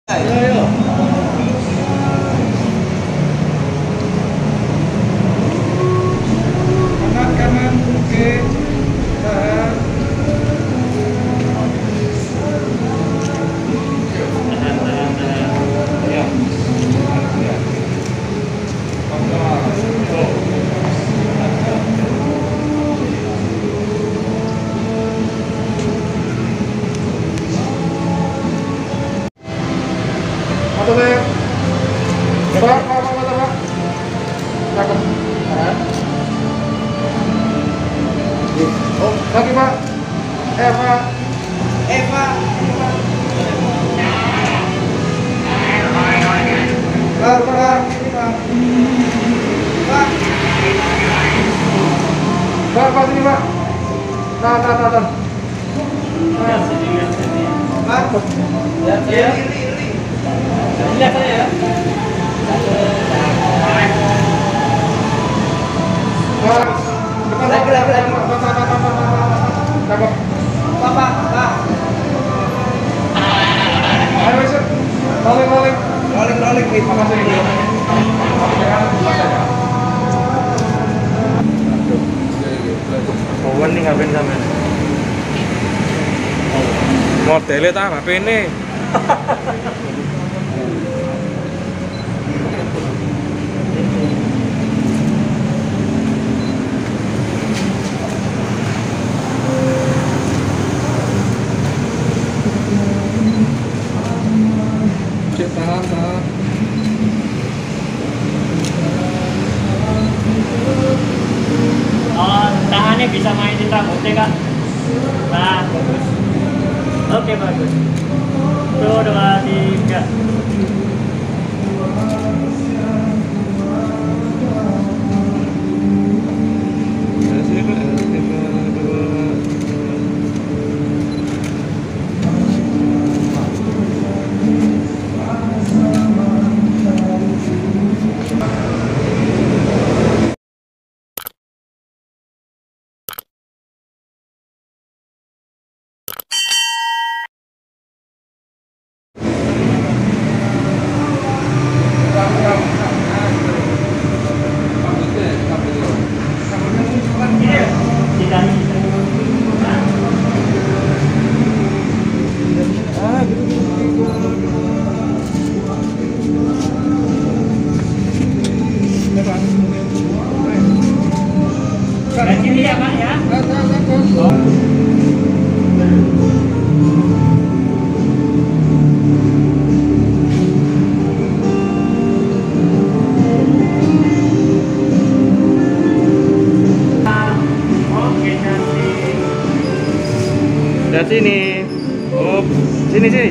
Ayo, ayo. Kanan, kanan, oke. Tahan. Ayo. Mata saya. Pak, mata Pak. Cakep. Oh, lagi Pak. Pak. Pak. Pak. Ini Pak. Pak. Pak, sini Pak. Nah. Pak. Ya. Lihat saya ya. Lagi. Pak. Ayo masuk. Rolling nih. Makasih. Kawan nih ngapain sama? Modelnya tak HP ini. Tahan. Oh, tangannya bisa mainin rambutnya kak. Nah, bagus. Oke, bagus. 1, 2, 3. Sini ya Pak ya. Oke, cantik. Dari sini. Sini.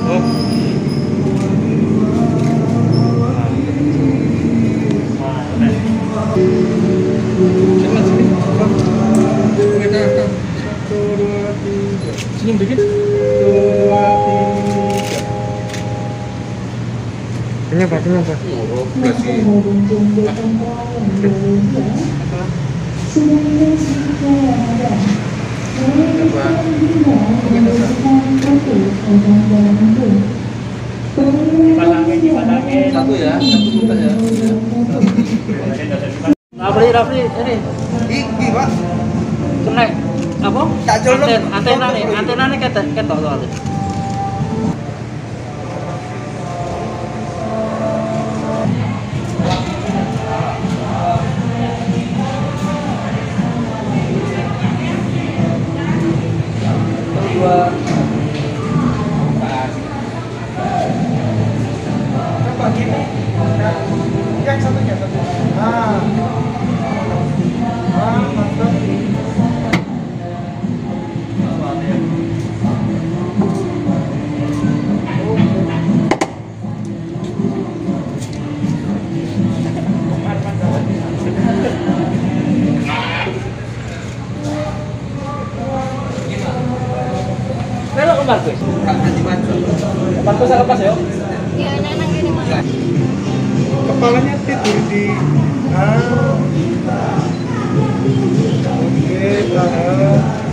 Senyum dikit. 2, 3. Kenyang Pak. Dipasangin. Satu buka ya. Rafli, ini. Iki Pak. Kena apa? Antena nih ketok soalnya. Dua. Coba gini. Yang satunya. Mantap. Belok ke Markus. Markus lepas ya. Iya, anak-anak ini Mas. Kepalanya tidur di. Oke, tahan.